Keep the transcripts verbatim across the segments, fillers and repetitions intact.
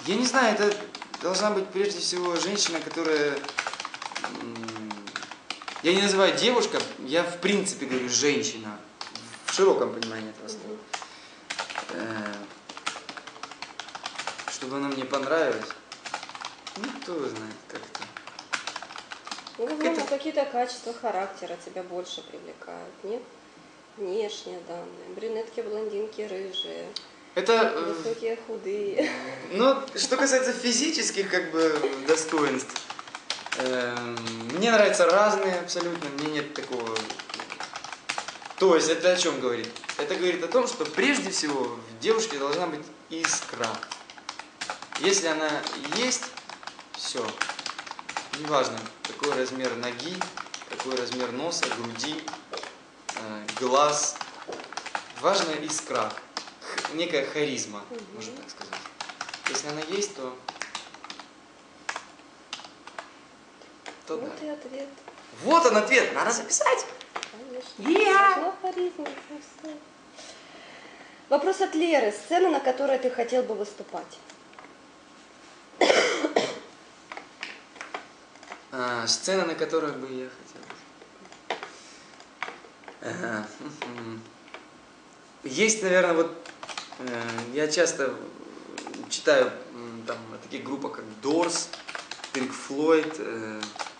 Я не знаю, это должна быть прежде всего женщина, которая... Я не называю девушка, я в принципе говорю женщина. В широком понимании этого слова. Чтобы она мне понравилась. Ну, кто знает, как-то. Ну, возможно, как какие-то качества характера тебя больше привлекают, нет? Внешние данные. Брюнетки, блондинки, рыжие. Это... Высокие, худые. Ну, что касается физических, как бы, достоинств, э, мне нравятся разные абсолютно, мне нет такого... То есть, это о чем говорит? Это говорит о том, что прежде всего в девушке должна быть искра. Если она есть, все. Неважно, какой размер ноги, какой размер носа, груди, э, глаз. Важна искра. Некая харизма, угу. Можно так сказать. Если она есть, то... то вот да. и ответ. Вот он ответ, надо записать. Конечно. Yeah. Харизма, вопрос от Леры. Сцена, на которой ты хотел бы выступать? А, сцена, на которой бы я хотел. Ага. Есть, наверное, вот я часто читаю там о таких группах, как Doors, Pink Floyd,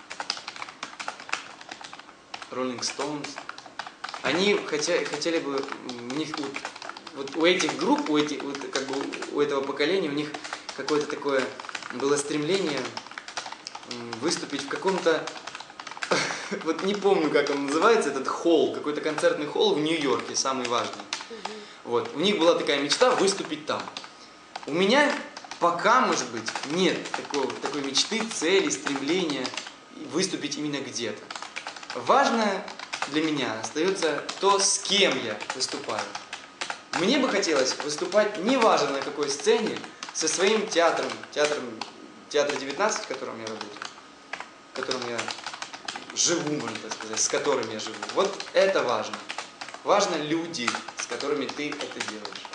Rolling Stones. Они хотя, хотели бы, у них вот, вот у этих групп, у, этих, вот, как бы у этого поколения, у них какое-то такое было стремление выступить в каком-то, вот не помню, как он называется, этот холл, какой-то концертный холл в Нью-Йорке, самый важный. Вот. У них была такая мечта выступить там. У меня пока, может быть, нет такого, такой мечты, цели, стремления выступить именно где-то. Важно для меня остается то, с кем я выступаю. Мне бы хотелось выступать, неважно на какой сцене, со своим театром, театром театр девятнадцать, в котором я работаю, в котором я живу, можно так сказать, с которым я живу. Вот это важно. Важно люди, с которыми ты это делаешь.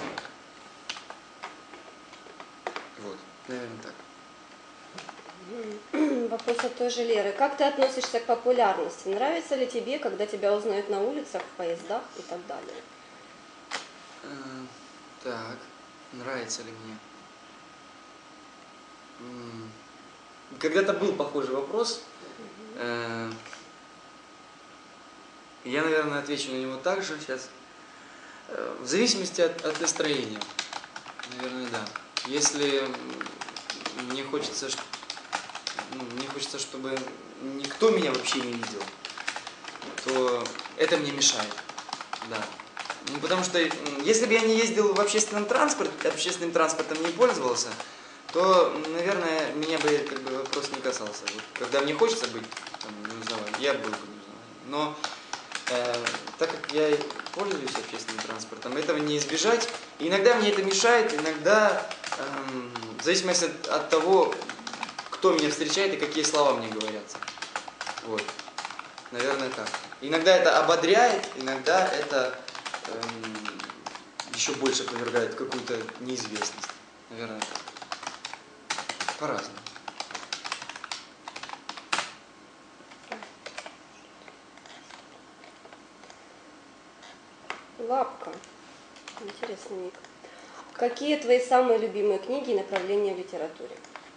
Вот, наверное, так. Вопрос от той же Леры. Как ты относишься к популярности? Нравится ли тебе, когда тебя узнают на улицах, в поездах и так далее? А, так, нравится ли мне? Когда-то был похожий вопрос. Угу. Я, наверное, отвечу на него так же сейчас. В зависимости от, от настроения. Наверное, да. Если мне хочется, ну, мне хочется, чтобы никто меня вообще не видел, то это мне мешает. Да. Ну, потому что если бы я не ездил в общественном транспорте, общественным транспортом не пользовался, то, наверное, меня бы как бы вопрос не касался. Вот, когда мне хочется быть там, неузнаваемым, я был бы неузнаваемым. Но э, так как я пользуюсь общественным транспортом, этого не избежать. И иногда мне это мешает, иногда, э, в зависимости от, от того, кто меня встречает и какие слова мне говорятся. Вот. Наверное, так. Иногда это ободряет, иногда это э, еще больше повергает в какую-то неизвестность. Наверное, так. По-разному. Лапка. Интересный ник. Какие твои самые любимые книги и направления в литературе?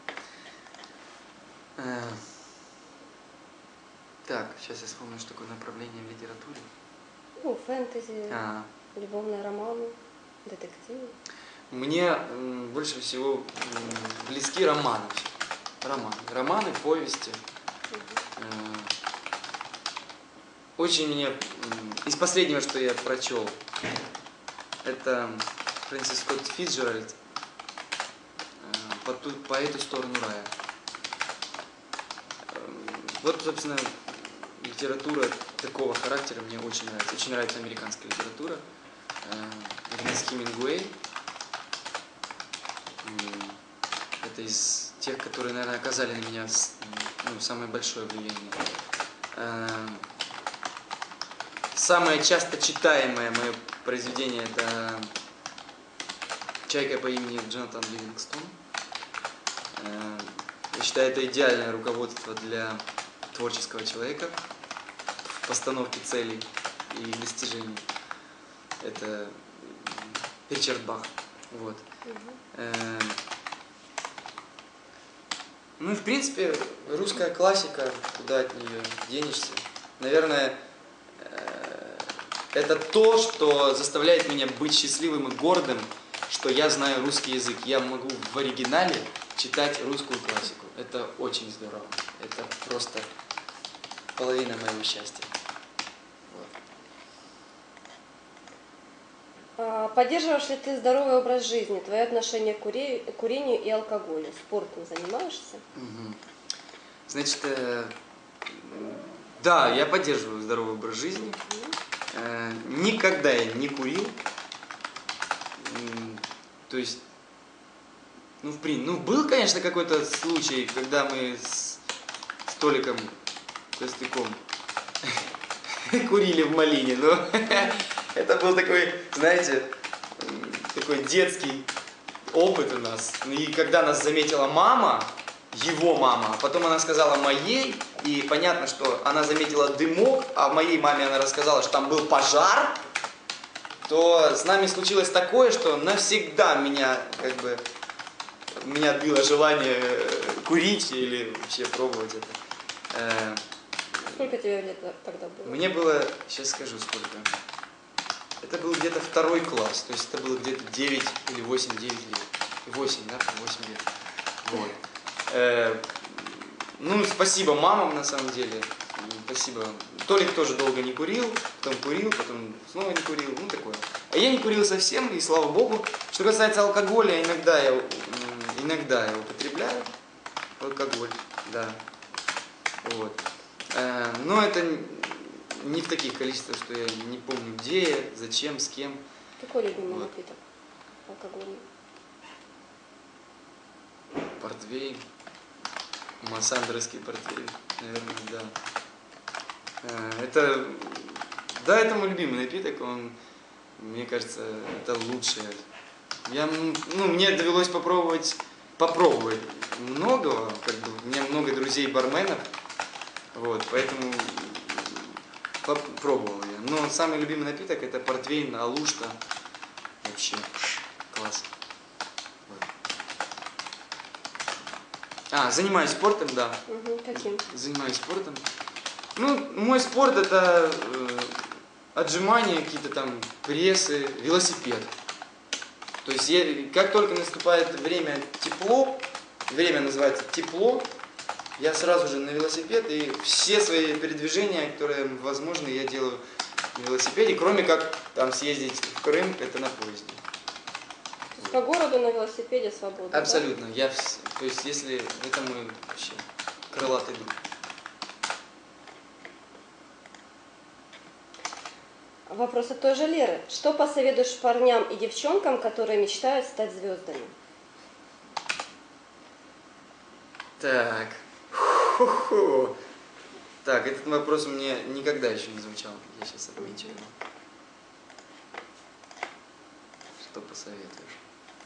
Э, так, сейчас я вспомню, что такое направление в литературе. Ну, фэнтези, а. любовные романы, детективы. Мне м, больше всего м, близки романы. Романы, романы, повести. Угу. Э, очень мне м, из последнего, что я прочел, это Фрэнсис Скотт Фицджеральд э, по, ту, по эту сторону рая. Э, вот, собственно, литература такого характера мне очень нравится. Очень нравится американская литература. Э, Эрнест Хемингуэй. Это из тех, которые, наверное, оказали на меня ну, самое большое влияние. Самое часто читаемое мое произведение — это «Чайка по имени Джонатан Ливингстон». считаю, это идеальное руководство для творческого человека в постановке целей и достижений. Это Ричард Бах. Вот. Э, Ну и в принципе русская классика, куда от нее денешься. Наверное, э, это то, что заставляет меня быть счастливым и гордым, что я знаю русский язык. Я могу в оригинале читать русскую классику. Это очень здорово. Это просто половина моего счастья. А поддерживаешь ли ты здоровый образ жизни, твое отношение к кури- к курению и алкоголю? Спортом занимаешься? Угу. Значит, э, да, я поддерживаю здоровый образ жизни. Э, никогда я не курил. М, То есть, ну, в принципе, ну, был, конечно, какой-то случай, когда мы с, с Толиком Костяком курили в Малине, но это был такой, знаете, м, такой детский опыт у нас. И когда нас заметила мама, его мама, а потом она сказала моей, и понятно, что она заметила дымок, а моей маме она рассказала, что там был пожар, то с нами случилось такое, что навсегда меня, как бы, меня отбило желание курить или вообще пробовать это. Э, Сколько тебе лет тогда было? Мне было, сейчас скажу сколько. Это был где-то второй класс, то есть это было где-то девять или восемь-девять лет. восемь, да, восемь лет. Вот. Э, ну, спасибо мамам, на самом деле. Спасибо. Толик тоже долго не курил, потом курил, потом снова не курил, ну такое. А я не курил совсем, и слава богу. Что касается алкоголя, иногда я, иногда я употребляю алкоголь, да. Вот. Э, но это не в таких количествах, что я не помню где я, зачем, с кем. Какой любимый Вот. напиток алкогольный? Портвейн. Массандровский портвейн, наверное, да. Э, Это, да, это мой любимый напиток, он, мне кажется, это лучшее. Я, ну, мне довелось попробовать, попробовать многого, как бы, у меня много друзей барменов, вот, поэтому попробовал я. Но самый любимый напиток это портвейн Алушта, вообще класс. Вот. А, занимаюсь спортом, да. Угу, каким? Занимаюсь спортом. Ну, мой спорт это э, отжимания, какие-то там прессы, велосипед. То есть я, как только наступает время тепло, время называется тепло, я сразу же на велосипед, и все свои передвижения, которые возможны, я делаю на велосипеде, кроме как там съездить в Крым, это на поезде. То есть по городу на велосипеде свободно? Абсолютно. Я, вс- то есть если это мой вообще крылатый друг. Да? Вопрос от той же Леры. Что посоветуешь парням и девчонкам, которые мечтают стать звездами? Так. Ху-ху. Так, этот вопрос мне никогда еще не звучал. Я сейчас отмечу его. Что посоветуешь?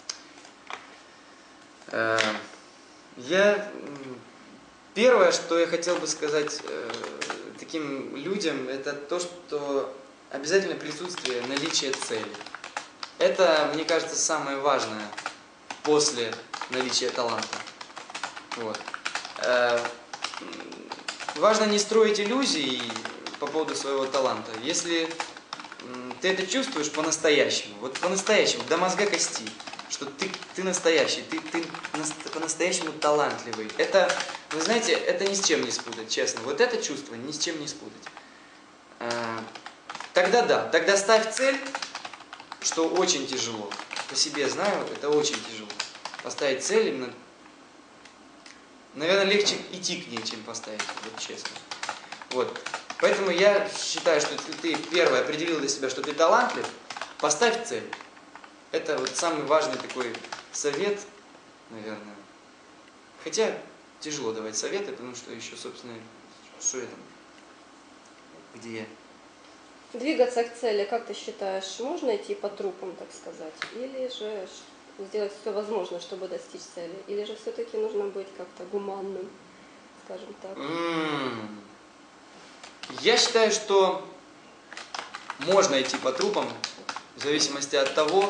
Э, Я... м, Первое, что я хотел бы сказать э, таким людям, это то, что обязательно присутствие, наличие цели. Это, мне кажется, самое важное после наличия таланта. Вот. Э, Важно не строить иллюзий по поводу своего таланта. Если м, ты это чувствуешь по-настоящему, вот по-настоящему, до мозга кости, что ты, ты настоящий, ты, ты нас- по-настоящему талантливый. Это, вы знаете, это ни с чем не спутать, честно. Вот это чувство ни с чем не спутать. Э, Тогда да, тогда ставь цель, что очень тяжело. По себе знаю, это очень тяжело. Поставить цель именно... Наверное, легче идти к ней, чем поставить, вот честно. Вот. Поэтому я считаю, что если ты первое определил для себя, что ты талантлив, поставь цель. Это вот самый важный такой совет, наверное. Хотя тяжело давать советы, потому что еще, собственно, что я там, где я. Двигаться к цели, как ты считаешь, можно идти по трупам, так сказать? Или же сделать все возможное, чтобы достичь цели? Или же все-таки нужно быть как-то гуманным, скажем так? М. Я считаю, что можно идти по трупам в зависимости от того,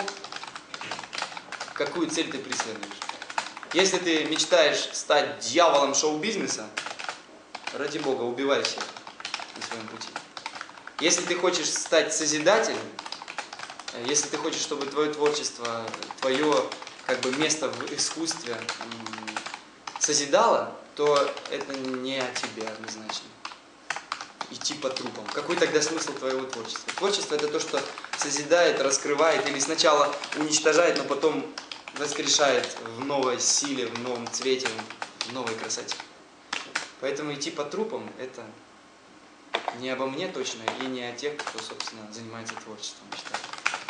какую цель ты преследуешь. Если ты мечтаешь стать дьяволом шоу-бизнеса, ради бога, убивай всех на своем пути. Если ты хочешь стать созидателем, если ты хочешь, чтобы твое творчество, твое как бы место в искусстве м, созидало, то это не о тебе однозначно. Идти по трупам. Какой тогда смысл твоего творчества? Творчество это то, что созидает, раскрывает или сначала уничтожает, но потом воскрешает в новой силе, в новом цвете, в новой красоте. Поэтому идти по трупам это не обо мне точно и не о тех, кто, собственно, занимается творчеством, считаю.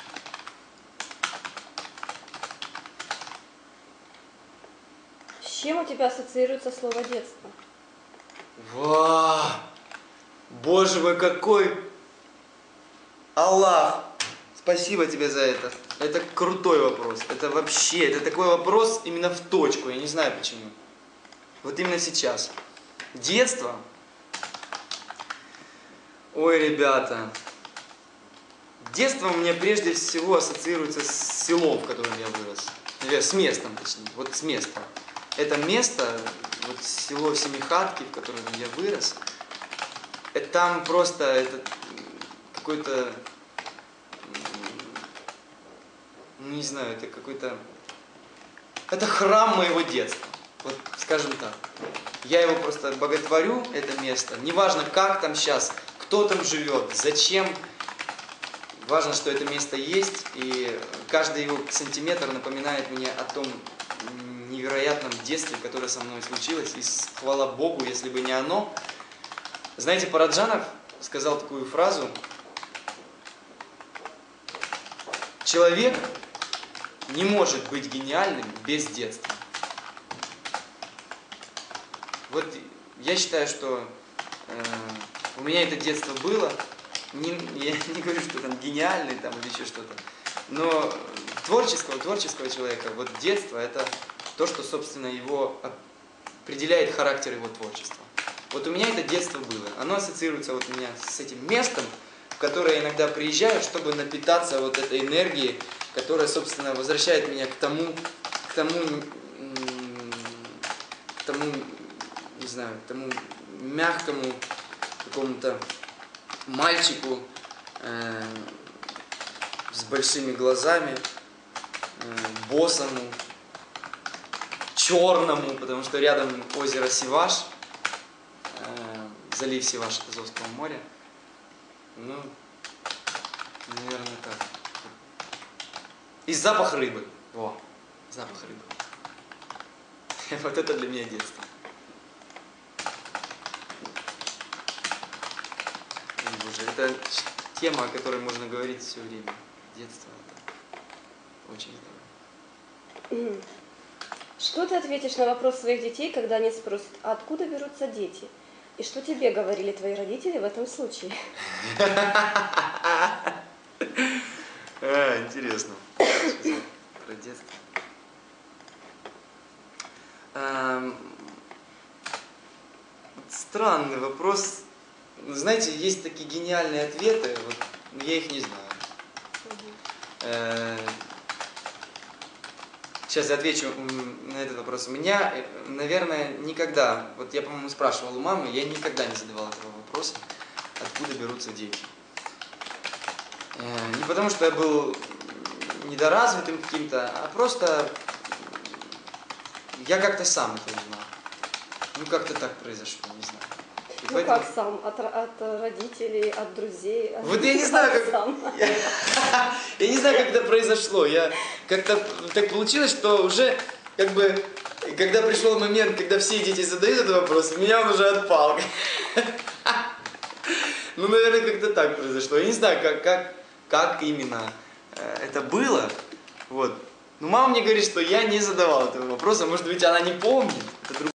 С чем у тебя ассоциируется слово детство? Вау! Боже мой, какой Аллах! Спасибо тебе за это. Это крутой вопрос. Это вообще, это такой вопрос именно в точку. Я не знаю почему. Вот именно сейчас. Детство. Ой, ребята. Детство у меня прежде всего ассоциируется с селом, в котором я вырос. С местом, точнее. Вот с местом. Это место, вот село Семихатки, в котором я вырос. Это там просто это какой-то, ну не знаю, это какой-то, это храм моего детства, вот скажем так. Я его просто боготворю, это место. Неважно, как там сейчас, кто там живет, зачем. Важно, что это место есть, и каждый его сантиметр напоминает мне о том невероятном детстве, которое со мной случилось. И хвала Богу, если бы не оно. Знаете, Параджанов сказал такую фразу: человек не может быть гениальным без детства. Вот я считаю, что э, у меня это детство было. Не, я не говорю, что там гениальный там, или еще что-то. Но творческого, творческого человека, вот детство это то, что, собственно, его определяет характер его творчества. Вот у меня это детство было. Оно ассоциируется вот у меня с этим местом, в которое я иногда приезжаю, чтобы напитаться вот этой энергией, которая, собственно, возвращает меня к тому, к тому, к тому, не знаю, к тому мягкому какому-то мальчику э, с большими глазами, э, босому, черному, потому что рядом озеро Сиваш, э, залив Сиваш Азовского моря. Ну, наверное, так. И запах рыбы. Во, запах рыбы. Вот это для меня детство. Боже, это тема, о которой можно говорить все время. Детство это очень здорово. Что ты ответишь на вопрос своих детей, когда они спросят, а откуда берутся дети? И что тебе говорили твои родители в этом случае? А, интересно. Про детство. Странный вопрос. Знаете, есть такие гениальные ответы, вот, но я их не знаю. Угу. Сейчас я отвечу на этот вопрос. У меня, наверное, никогда, вот я, по-моему, спрашивал у мамы, я никогда не задавал этого вопроса, откуда берутся дети. Не потому, что я был недоразвитым каким-то, а просто я как-то сам это узнал. Ну, как-то так произошло, не знаю. И ну поэтому... как сам? От, от родителей, от друзей? От вот я не знаю, как... Я... я не знаю, как это произошло. Я как-то так получилось, что уже как бы, когда пришел момент, когда все дети задают этот вопрос, у меня он уже отпал. Ну, наверное, как-то так произошло. Я не знаю, как, как, как именно это было. Вот. Но мама мне говорит, что я не задавал этого вопроса. Может быть, она не помнит. Это